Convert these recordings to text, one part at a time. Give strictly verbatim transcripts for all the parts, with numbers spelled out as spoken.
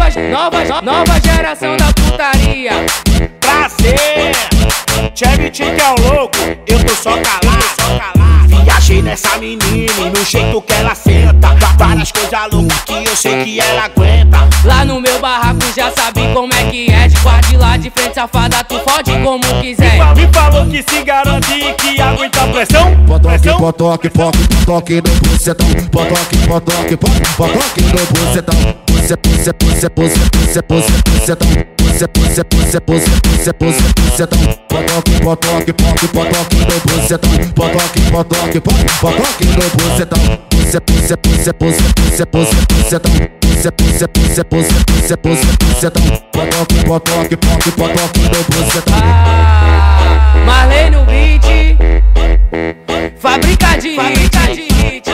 nova, nova geração da putaria. Prazer, Chevy que é o louco, eu tô só calado. Viajei nessa menina e no jeito que ela senta, várias coisas loucas que eu sei que ela aguenta. Lá no meu barraco já sabe como é que é. De quadro lá de frente, safada, tu fode como quiser. Me falou que se garante e que aguenta a pressão. Potoque, potoque, poque, potoque no bucetão. Potoque, potoque, poque, potoque no bucetão. Puxa, puxa, puxa, puxa, puxa, puxa, pucetão. Puxa, puxa, puxa, puxa, puxa, puxa, pucetão. Potoque, potoque, poque, potoque no bucetão. Potoque, potoque, poque, potoque no bucetão. Puxa, puxa, puxa, puxa, puxa, puxa, pucetão. Puxa, puxa, puxa, puxa, puxa, puxa, pucetão. Potoque, potoque, poque, potoque no bucetão. Ah, Marley no beat, fábrica de hit.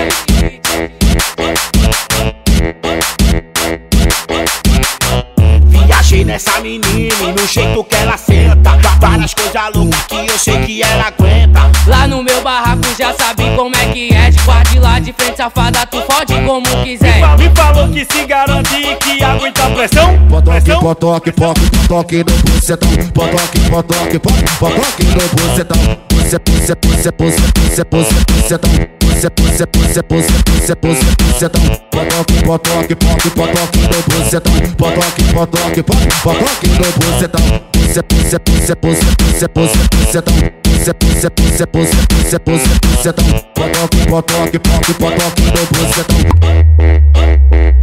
Viajei nessa menina e no jeito que ela senta, várias coisas loucas que eu sei que ela aguenta. Lá no meu barraco já sabe como é que é. De quadro lá de frente, safada, tu fode como quiser. Me falou que se garante e que aguenta a pressão. Potoque, potoque, poque, potoque no bucetão. Potoque, potoque, poque, potoque no bucetão. Puxa, puxa, puxa, puxa, puxa, puxa, pucetão. Puxa, puxa, puxa, puxa, puxa, puxa, pucetão. Potoque, potoque, poque, potoque no bucetão. Potoque, potoque, poque, potoque no bucetão. Puxa, puxa, puxa, puxa, puxa, puxa, pucetão. Puxa, puxa, puxa, puxa, puxa, puxa, pucetão. Potoque, potoque, poque, potoque no bucetão.